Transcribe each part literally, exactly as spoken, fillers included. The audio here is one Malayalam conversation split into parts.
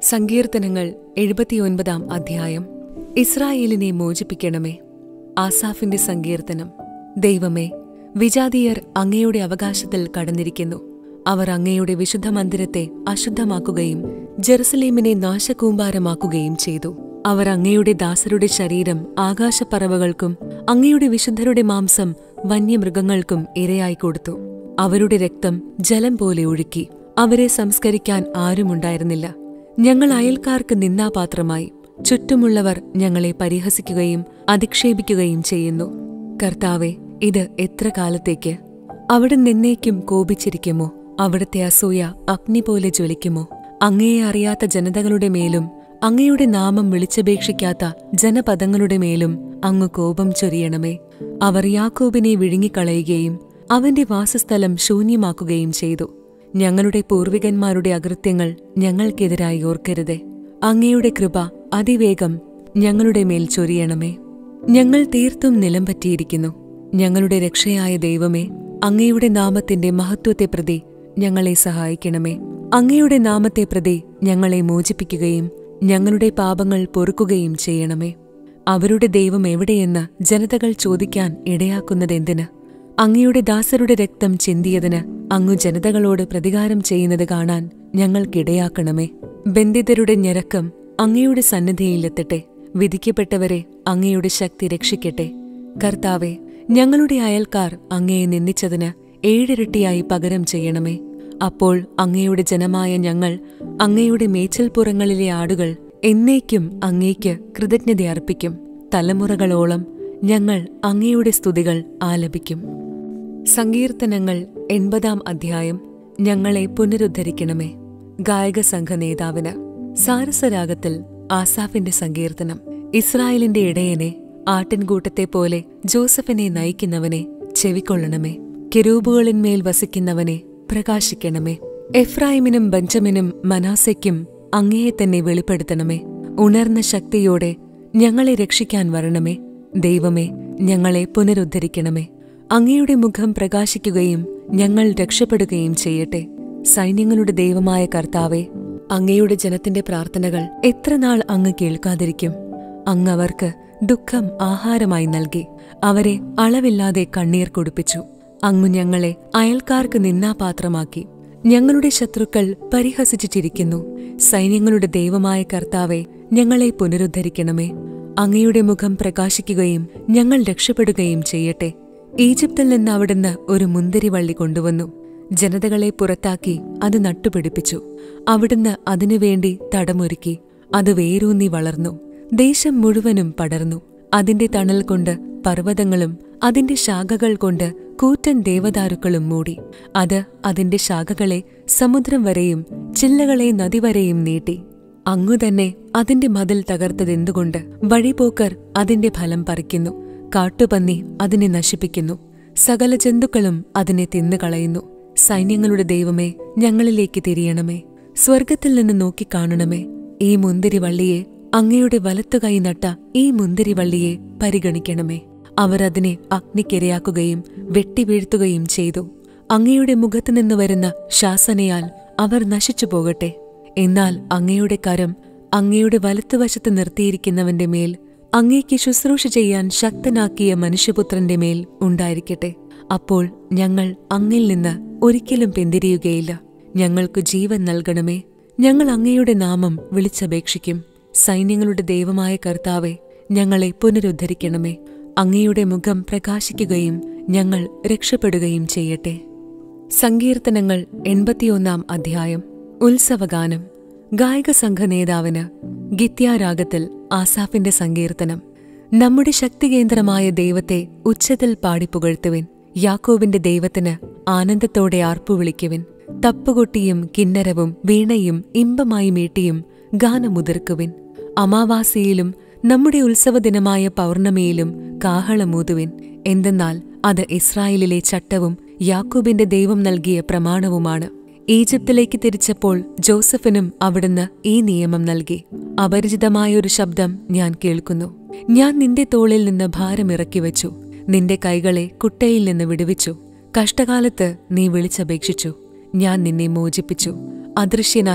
സങ്കീർത്തനങ്ങൾ എഴുപത്തിയൊൻപതാം അധ്യായം. ഇസ്രായേലിനെ മോചിപ്പിക്കണമേ. ആസാഫിന്റെ സങ്കീർത്തനം. ദൈവമേ, വിജാതീയർ അങ്ങയുടെ അവകാശത്തിൽ കടന്നിരിക്കുന്നു. അവർ അങ്ങയുടെ വിശുദ്ധ മന്ദിരത്തെ അശുദ്ധമാക്കുകയും ജെറുസലേമിനെ നാശകൂമ്പാരമാക്കുകയും ചെയ്തു. അവർ അങ്ങയുടെ ദാസരുടെ ശരീരം ആകാശപ്പറവകൾക്കും അങ്ങയുടെ വിശുദ്ധരുടെ മാംസം വന്യമൃഗങ്ങൾക്കും ഇരയായി കൊടുത്തു. അവരുടെ രക്തം ജലം പോലെ ഒഴുക്കി. അവരെ സംസ്കരിക്കാൻ ആരുമുണ്ടായിരുന്നില്ല. ഞങ്ങൾ അയൽക്കാർക്ക് നിന്ദാപാത്രമായി. ചുറ്റുമുള്ളവർ ഞങ്ങളെ പരിഹസിക്കുകയും അധിക്ഷേപിക്കുകയും ചെയ്യുന്നു. കർത്താവേ, ഇത് എത്ര കാലത്തേക്ക്? അവിടുന്ന് എന്നേക്കും കോപിച്ചിരിക്കുമോ? അവിടുത്തെ അസൂയ അഗ്നി പോലെ ജ്വലിക്കുമോ? അങ്ങയെ അറിയാത്ത ജനതകളുടെ മേലും അങ്ങയുടെ നാമം വിളിച്ചപേക്ഷിക്കാത്ത ജനപദങ്ങളുടെ മേലും അങ്ങ് കോപം ചൊരിയണമേ. അവർ യാക്കോബിനെ വിഴുങ്ങിക്കളയുകയും അവന്റെ വാസസ്ഥലം ശൂന്യമാക്കുകയും ചെയ്തു. ഞങ്ങളുടെ പൂർവികന്മാരുടെ അകൃത്യങ്ങൾ ഞങ്ങൾക്കെതിരായി ഓർക്കരുതേ. അങ്ങയുടെ കൃപ അതിവേഗം ഞങ്ങളുടെ മേൽ ചൊരിയണമേ. ഞങ്ങൾ തീർത്തും നിലംപറ്റിയിരിക്കുന്നു. ഞങ്ങളുടെ രക്ഷയായ ദൈവമേ, അങ്ങയുടെ നാമത്തിന്റെ മഹത്വത്തെ പ്രതി ഞങ്ങളെ സഹായിക്കണമേ. അങ്ങയുടെ നാമത്തെ പ്രതി ഞങ്ങളെ മോചിപ്പിക്കുകയും ഞങ്ങളുടെ പാപങ്ങൾ പൊറുക്കുകയും ചെയ്യണമേ. അവരുടെ ദൈവം എവിടെയെന്ന് ജനതകൾ ചോദിക്കാൻ ഇടയാക്കുന്നതെന്തിന്? അങ്ങയുടെ ദാസരുടെ രക്തം ചിന്തിയതിന് അങ്ങു ജനതകളോട് പ്രതികാരം ചെയ്യുന്നത് കാണാൻ ഞങ്ങൾക്കിടയാക്കണമേ. ബന്ധിതരുടെ ഞരക്കം അങ്ങയുടെ സന്നിധിയിലെത്തട്ടെ. വിധിക്കപ്പെട്ടവരെ അങ്ങയുടെ ശക്തി രക്ഷിക്കട്ടെ. കർത്താവെ, ഞങ്ങളുടെ അയൽക്കാർ അങ്ങയെ നിന്ദിച്ചതിന് ഏഴിരട്ടിയായി പകരം ചെയ്യണമേ. അപ്പോൾ അങ്ങയുടെ ജനമായ ഞങ്ങൾ, അങ്ങയുടെ മേച്ചിൽപ്പുറങ്ങളിലെ ആടുകൾ എന്നേക്കും അങ്ങേക്ക് കൃതജ്ഞത അർപ്പിക്കും. തലമുറകളോളം ഞങ്ങൾ അങ്ങയുടെ സ്തുതികൾ ആലപിക്കും. സങ്കീർത്തനങ്ങൾ എൺപതാം അധ്യായം. ഞങ്ങളെ പുനരുദ്ധരിക്കണമേ. ഗായക സംഘ നേതാവിന്. സാരസരാഗത്തിൽ ആസാഫിന്റെ സങ്കീർത്തനം. ഇസ്രായേലിന്റെ ഇടയനെ, ആട്ടിൻകൂട്ടത്തെ പോലെ ജോസഫിനെ നയിക്കുന്നവനെ ചെവിക്കൊള്ളണമേ. കെരൂബുകളിന്മേൽ വസിക്കുന്നവനെ പ്രകാശിക്കണമേ. എഫ്രായിമിനും ബെഞ്ചമിനും മനാസയ്ക്കും അങ്ങയെ തന്നെ വെളിപ്പെടുത്തണമേ. ഉണർന്ന ശക്തിയോടെ ഞങ്ങളെ രക്ഷിക്കാൻ വരണമേ. ദൈവമേ, ഞങ്ങളെ പുനരുദ്ധരിക്കണമേ. അങ്ങയുടെ മുഖം പ്രകാശിക്കുകയും ഞങ്ങൾ രക്ഷപ്പെടുകയും ചെയ്യട്ടെ. സൈന്യങ്ങളുടെ ദൈവമായ കർത്താവേ, അങ്ങയുടെ ജനത്തിന്റെ പ്രാർത്ഥനകൾ എത്രനാൾ അങ്ങ് കേൾക്കാതിരിക്കും? അങ്ങ് അവർക്ക് ദുഃഖം ആഹാരമായി നൽകി. അവരെ അളവില്ലാതെ കണ്ണീർ കുടിപ്പിച്ചു. അങ്ങു ഞങ്ങളെ അയൽക്കാർക്ക് നിന്നാപാത്രമാക്കി. ഞങ്ങളുടെ ശത്രുക്കൾ പരിഹസിച്ചു ചിരിക്കുന്നു. സൈന്യങ്ങളുടെ ദൈവമായ കർത്താവേ, ഞങ്ങളെ പുനരുദ്ധരിക്കണമേ. അങ്ങയുടെ മുഖം പ്രകാശിക്കുകയും ഞങ്ങൾ രക്ഷപ്പെടുകയും ചെയ്യട്ടെ. ഈജിപ്തിൽ നിന്ന് അവിടുന്ന് ഒരു മുന്തിരിവള്ളി കൊണ്ടുവന്നു. ജനതകളെ പുറത്താക്കി അത് നട്ടുപിടിപ്പിച്ചു. അവിടുന്ന് അതിനുവേണ്ടി തടമൊരുക്കി. അത് വേരൂന്നി വളർന്നു. ദേശം മുഴുവനും പടർന്നു. അതിന്റെ തണൽ കൊണ്ട് പർവ്വതങ്ങളും അതിന്റെ ശാഖകൾ കൊണ്ട് കൂറ്റൻ ദേവദാരുക്കളും മൂടി. അത് അതിന്റെ ശാഖകളെ സമുദ്രം വരെയും ചില്ലകളെ നദി വരെയും നീട്ടി. അങ്ങുതന്നെ അതിന്റെ മതിൽ തകർത്തതെന്തുകൊണ്ട്? വഴിപോക്കർ അതിന്റെ ഫലം പറിക്കുന്നു. കാട്ടുപന്നി അതിനെ നശിപ്പിക്കുന്നു. സകല ജന്തുക്കളും അതിനെ തിന്നുകളയുന്നു. സൈന്യങ്ങളുടെ ദൈവമേ, ഞങ്ങളിലേക്ക് തിരിയണമേ. സ്വർഗത്തിൽ നിന്ന് നോക്കിക്കാണണമേ. ഈ മുന്തിരിവള്ളിയെ, അങ്ങയുടെ വലത്തുകൈ നട്ട ഈ മുന്തിരിവള്ളിയെ പരിഗണിക്കണമേ. അവർ അതിനെ അഗ്നിക്കിരയാക്കുകയും വെട്ടിവീഴ്ത്തുകയും ചെയ്തു. അങ്ങയുടെ മുഖത്തുനിന്ന് വരുന്ന ശാസനയാൽ അവർ നശിച്ചു പോകട്ടെ. എന്നാൽ അങ്ങയുടെ കരം അങ്ങയുടെ വലത്തുവശത്ത് നിർത്തിയിരിക്കുന്നവന്റെ മേൽ, അങ്ങേക്ക് ശുശ്രൂഷ ചെയ്യാൻ ശക്തനാക്കിയ മനുഷ്യപുത്രന്റെ മേൽ ഉണ്ടായിരിക്കട്ടെ. അപ്പോൾ ഞങ്ങൾ അങ്ങിൽ നിന്ന് ഒരിക്കലും പിന്തിരിയുകയില്ല. ഞങ്ങൾക്കു ജീവൻ നൽകണമേ. ഞങ്ങൾ അങ്ങയുടെ നാമം വിളിച്ചപേക്ഷിക്കും. സൈന്യങ്ങളുടെ ദൈവമായ കർത്താവെ, ഞങ്ങളെ പുനരുദ്ധരിക്കണമേ. അങ്ങയുടെ മുഖം പ്രകാശിക്കുകയും ഞങ്ങൾ രക്ഷപ്പെടുകയും ചെയ്യട്ടെ. സങ്കീർത്തനങ്ങൾ എൺപത്തിയൊന്നാം അധ്യായം. ഉത്സവഗാനം. ഗായക സംഘ നേതാവിന്. ഗിത്യാരാഗത്തിൽ ആസാഫിന്റെ സങ്കീർത്തനം. നമ്മുടെ ശക്തികേന്ദ്രമായ ദൈവത്തെ ഉച്ചത്തിൽ പാടിപ്പുകഴ്ത്തുവിൻ. യാക്കോബിന്റെ ദൈവത്തിന് ആനന്ദത്തോടെ ആർപ്പുവിളിക്കുവിൻ. തപ്പുകൊട്ടിയും കിന്നരവും വീണയും ഇമ്പമായി മീട്ടിയും ഗാനമുതിർക്കുവിൻ. അമാവാസിയിലും നമ്മുടെ ഉത്സവദിനമായ പൗർണമിയിലും കാഹളമൂതുവിൻ. എന്തെന്നാൽ അത് ഇസ്രായേലിലെ ചട്ടവും യാക്കോബിന്റെ ദൈവം നൽകിയ പ്രമാണവുമാണ്. ഈജിപ്തിലേക്ക് തിരിച്ചപ്പോൾ ജോസഫിനും അവിടുന്ന് ഈ നിയമം നൽകി. അപരിചിതമായൊരു ശബ്ദം ഞാൻ കേൾക്കുന്നു. ഞാൻ നിന്റെ തോളിൽ നിന്ന് ഭാരമിറക്കിവച്ചു. നിന്റെ കൈകളെ കുട്ടയിൽ നിന്ന് വിടുവിച്ചു. കഷ്ടകാലത്ത് നീ വിളിച്ചപേക്ഷിച്ചു. ഞാൻ നിന്നെ മോചിപ്പിച്ചു. അദൃശ്യനായി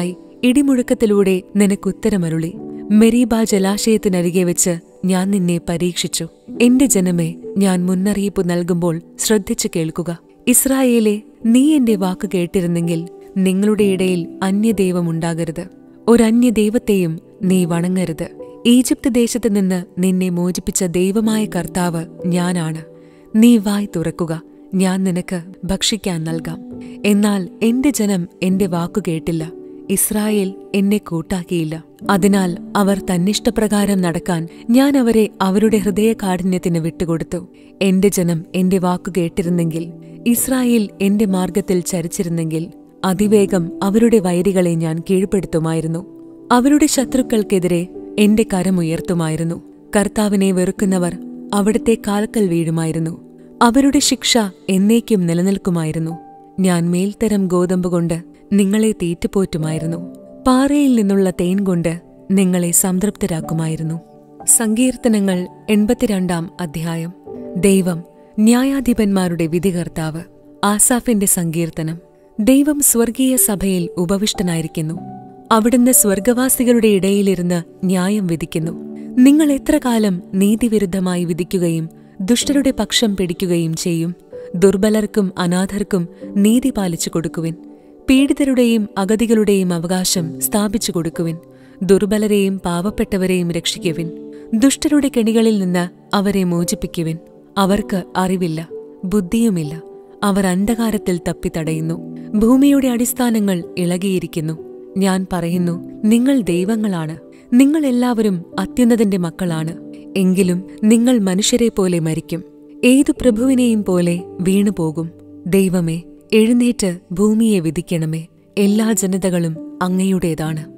ഇടിമുഴക്കത്തിലൂടെ നിനക്കുത്തരമരുളി. മെരീബ ജലാശയത്തിനരികെ വെച്ച് ഞാൻ നിന്നെ പരീക്ഷിച്ചു. എന്റെ ജനമേ, ഞാൻ മുന്നറിയിപ്പ് നൽകുമ്പോൾ ശ്രദ്ധിച്ചു കേൾക്കുക. ഇസ്രായേലേ, നീ എന്റെ വാക്ക് കേട്ടിരുന്നെങ്കിൽ നിങ്ങളുടെ ഇടയിൽ അന്യദൈവമുണ്ടാകരുത്. ഒരന്യദൈവത്തെയും നീ വണങ്ങരുത്. ഈജിപ്ത് ദേശത്ത് നിന്ന് നിന്നെ മോചിപ്പിച്ച ദൈവമായ കർത്താവ് ഞാനാണ്. നീ വായ് തുറക്കുക, ഞാൻ നിനക്ക് ഭക്ഷിക്കാൻ നൽകാം. എന്നാൽ എന്റെ ജനം എന്റെ വാക്കു കേട്ടില്ല, ഇസ്രായേൽ എന്നെ കൂട്ടാക്കിയില്ല. അതിനാൽ അവർ തന്നിഷ്ടപ്രകാരം നടക്കാൻ ഞാൻ അവരെ അവരുടെ ഹൃദയകാഠിന്യത്തിന് വിട്ടുകൊടുത്തു. എന്റെ ജനം എന്റെ വാക്കു കേട്ടിരുന്നെങ്കിൽ, ഇസ്രായേൽ എന്റെ മാർഗത്തിൽ ചരിച്ചിരുന്നെങ്കിൽ, അതിവേഗം അവരുടെ വൈരികളെ ഞാൻ കീഴ്പ്പെടുത്തുമായിരുന്നു. അവരുടെ ശത്രുക്കൾക്കെതിരെ എന്റെ കരമുയർത്തുമായിരുന്നു. കർത്താവിനെ വെറുക്കുന്നവർ അവിടുത്തെ കാൽക്കൽ വീഴുമായിരുന്നു. അവരുടെ ശിക്ഷ എന്നേക്കും നിലനിൽക്കുമായിരുന്നു. ഞാൻ മേൽത്തരം ഗോതമ്പുകൊണ്ട് നിങ്ങളെ തീറ്റുപോറ്റുമായിരുന്നു. പാറയിൽ നിന്നുള്ള തേൻ കൊണ്ട് നിങ്ങളെ സംതൃപ്തരാക്കുമായിരുന്നു. സങ്കീർത്തനങ്ങൾ എൺപത്തിരണ്ടാം അധ്യായം. ദൈവം ന്യായാധിപന്മാരുടെ വിധികർത്താവ്. ആസാഫിന്റെ സങ്കീർത്തനം. ദൈവം സ്വർഗീയ സഭയിൽ ഉപവിഷ്ടനായിരിക്കുന്നു. അവിടുന്ന് സ്വർഗവാസികളുടെ ഇടയിലിരുന്ന് ന്യായം വിധിക്കുന്നു. നിങ്ങൾ എത്ര കാലം നീതിവിരുദ്ധമായി വിധിക്കുകയും ദുഷ്ടരുടെ പക്ഷം പിടിക്കുകയും ചെയ്യും? ദുർബലർക്കും അനാഥർക്കും നീതി പാലിച്ചു കൊടുക്കുവിൻ. പീഡിതരുടെയും അഗതികളുടെയും അവകാശം സ്ഥാപിച്ചു കൊടുക്കുവിൻ. ദുർബലരെയും പാവപ്പെട്ടവരെയും രക്ഷിക്കുവിൻ. ദുഷ്ടരുടെ കെണികളിൽ നിന്ന് അവരെ മോചിപ്പിക്കുവിൻ. അവർക്ക് അറിവില്ല, ബുദ്ധിയുമില്ല. അവർ അന്ധകാരത്തിൽ തപ്പിത്തടയുന്നു. ഭൂമിയുടെ അടിസ്ഥാനങ്ങൾ ഇളകിയിരിക്കുന്നു. ഞാൻ പറയുന്നു, നിങ്ങൾ ദൈവങ്ങളാണ്. നിങ്ങൾ എല്ലാവരും അത്യുന്നതന്റെ മക്കളാണ്. എങ്കിലും നിങ്ങൾ മനുഷ്യരെ പോലെ മരിക്കും, ഏതു പ്രഭുവിനെയും പോലെ വീണുപോകും. ദൈവമേ, എഴുന്നേറ്റ് ഭൂമിയെ വിധിക്കണമേ. എല്ലാ ജനതകളും അങ്ങയുടേതാണ്.